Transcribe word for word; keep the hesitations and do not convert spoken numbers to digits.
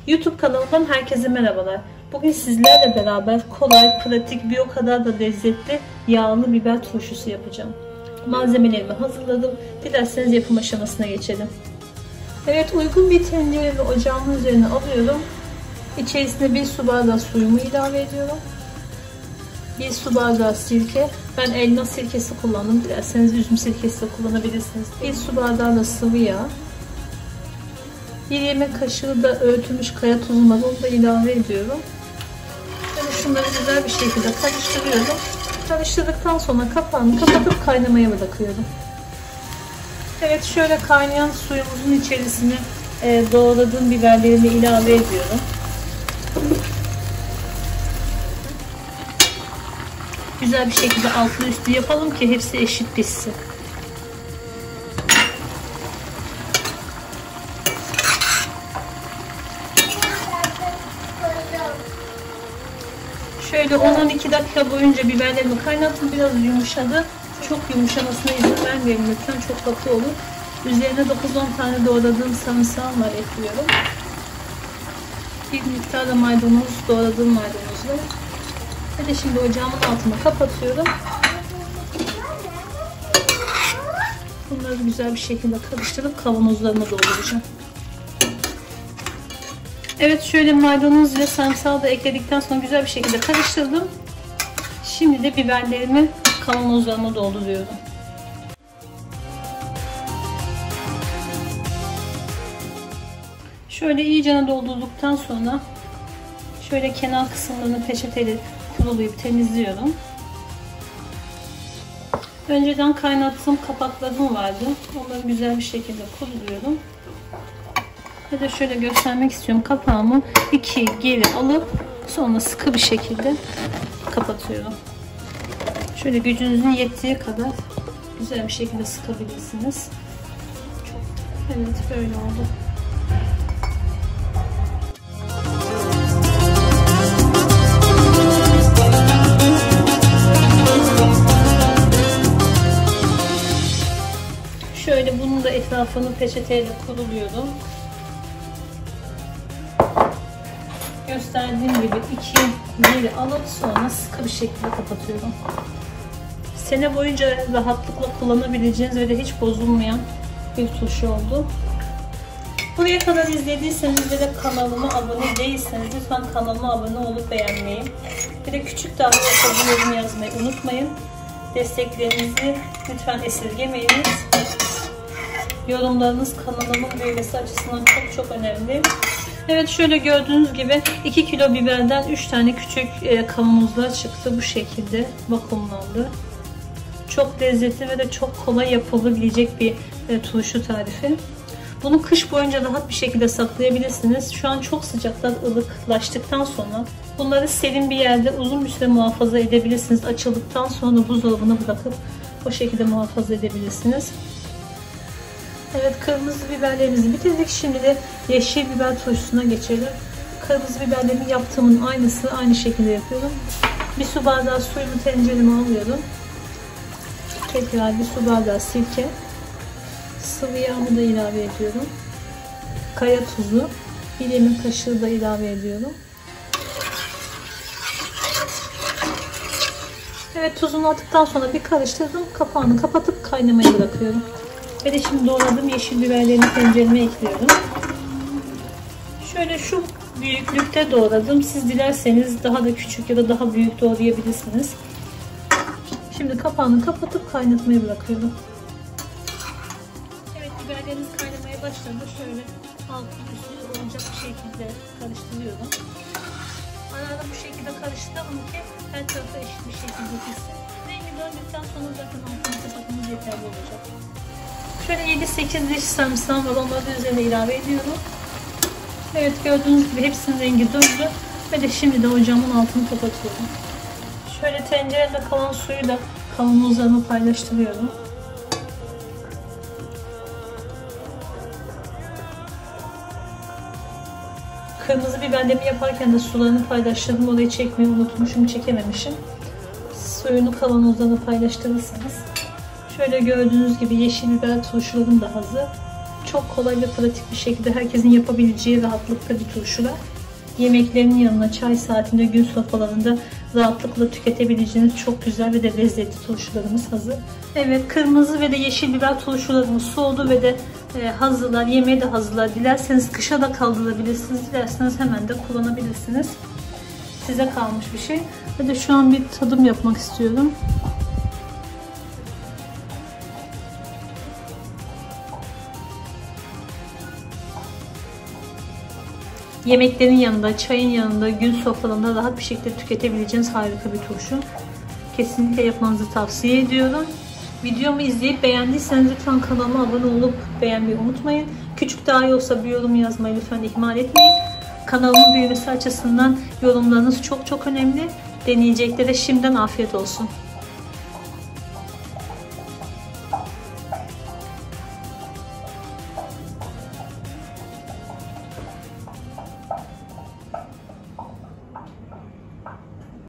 YouTube kanalımdan herkese merhabalar. Bugün sizlerle beraber kolay, pratik, bir o kadar da lezzetli yağlı biber turşusu yapacağım. Malzemelerimi hazırladım. Dilerseniz yapım aşamasına geçelim. Evet, uygun bir tenceremi ocağımın üzerine alıyorum. İçerisine bir su bardağı suyumu ilave ediyorum. bir su bardağı sirke. Ben elma sirkesi kullandım. Dilerseniz üzüm sirkesi de kullanabilirsiniz. bir su bardağı da sıvı yağ. bir yemek kaşığı da öğütülmüş kaya tuzu var. Onu da ilave ediyorum. Böyle şunları güzel bir şekilde karıştırıyorum. Karıştırdıktan sonra kapağını kapatıp kaynamaya bırakıyorum. Evet, şöyle kaynayan suyumuzun içerisine e, doğradığım biberlerimi ilave ediyorum. Güzel bir şekilde altını üstü yapalım ki hepsi eşit pişsin. Şöyle on on iki dakika boyunca biberlerimi kaynattım. Biraz yumuşadı. Çok yumuşamasına izin vermeyelim lütfen. Çok katı olur. Üzerine dokuz on tane doğradığım sarımsağım var, ekliyorum. Bir miktar da maydanoz, doğradığım maydanoz var. Ve de şimdi ocağımın altını kapatıyorum. Bunları güzel bir şekilde karıştırıp kavanozlarıma dolduracağım. Evet, şöyle maydanoz ve sarımsağı da ekledikten sonra güzel bir şekilde karıştırdım. Şimdi de biberlerimi kavanozlarıma dolduruyorum. Şöyle iyicene doldurduktan sonra şöyle kenar kısımlarını peçeteyle kurulayıp temizliyorum. Önceden kaynattığım kapaklarım vardı. Onları güzel bir şekilde kuruluyorum. Ve de şöyle göstermek istiyorum. Kapağımı iki geri alıp sonra sıkı bir şekilde kapatıyorum. Şöyle gücünüzün yettiği kadar güzel bir şekilde sıkabilirsiniz. Evet, böyle oldu. Şöyle bunun da etrafını peçeteyle kuruluyorum. Gösterdiğim gibi iki yeri alıp sonra sıkı bir şekilde kapatıyorum. Sene boyunca rahatlıkla kullanabileceğiniz ve de hiç bozulmayan bir turşu oldu. Buraya kadar izlediyseniz ve de kanalıma abone değilseniz lütfen kanalıma abone olup beğenmeyi, bir de küçük davet yazıp yorum yazmayı unutmayın. Desteklerinizi lütfen esirgemeyiniz. Yorumlarınız kanalımın büyümesi açısından çok çok önemli. Evet, şöyle gördüğünüz gibi iki kilo biberden üç tane küçük e, kavanozlar çıktı. Bu şekilde vakumlandı. Çok lezzetli ve de çok kolay yapılabilecek bir e, turşu tarifi. Bunu kış boyunca rahat bir şekilde saklayabilirsiniz. Şu an çok sıcaklar ılıklaştıktan sonra bunları serin bir yerde uzun bir süre muhafaza edebilirsiniz. Açıldıktan sonra buzdolabına bırakıp o şekilde muhafaza edebilirsiniz. Evet, kırmızı biberlerimizi bitirdik. Şimdi de yeşil biber turşusuna geçelim. Kırmızı biberlerimi yaptığımın aynısı, aynı şekilde yapıyorum. Bir su bardağı suyumu tencereme alıyorum. Tekrar bir su bardağı sirke. Sıvı yağımı da ilave ediyorum. Kaya tuzu. Bir yemek kaşığı da ilave ediyorum. Evet, tuzunu attıktan sonra bir karıştırdım. Kapağını kapatıp kaynamaya bırakıyorum. Ve de şimdi doğradığım yeşil biberlerini tencereme ekliyorum. Şöyle şu büyüklükte doğradım. Siz dilerseniz daha da küçük ya da daha büyük doğrayabilirsiniz. Şimdi kapağını kapatıp kaynatmaya bırakıyorum. Evet, biberlerimiz kaynamaya başladı. Şöyle altı üstü olacak bir şekilde karıştırıyorum. Ara ara bu şekilde karıştıralım ki her tarafı eşit bir şekilde pişsin. Rengi döndükten sonra zaten altını kapatmamız yeterli olacak. Şöyle yedi sekiz diş sarımsağım var. Onları da üzerine ilave ediyorum. Evet, gördüğünüz gibi hepsinin rengi döndü. Ve de şimdi de ocağımın altını kapatıyorum. Şöyle tencerede kalan suyu da kavanozlarıma paylaştırıyorum. Kırmızı biberlerimi yaparken de sularını paylaştırdım. Orayı çekmeyi unutmuşum, çekememişim. Suyunu kavanozlarına paylaştırırsanız. Şöyle gördüğünüz gibi yeşil biber turşularım da hazır. Çok kolay ve pratik bir şekilde herkesin yapabileceği rahatlıkta bir turşular. Yemeklerin yanına, çay saatinde, gün sofralarında rahatlıkla tüketebileceğiniz çok güzel ve de lezzetli turşularımız hazır. Evet, kırmızı ve de yeşil biber turşularımız soğudu ve de e, hazırlar. Yemeği de hazırlar. Dilerseniz kışa da kaldırabilirsiniz. Dilerseniz hemen de kullanabilirsiniz. Size kalmış bir şey. Ve de şu an bir tadım yapmak istiyorum. Yemeklerin yanında, çayın yanında, gün sofralarında rahat bir şekilde tüketebileceğiniz harika bir turşu. Kesinlikle yapmanızı tavsiye ediyorum. Videomu izleyip beğendiyseniz lütfen kanalıma abone olup beğenmeyi unutmayın. Küçük dahi olsa bir yorum yazmayı lütfen ihmal etmeyin. Kanalımın büyümesi açısından yorumlarınız çok çok önemli. Deneyeceklere şimdiden afiyet olsun.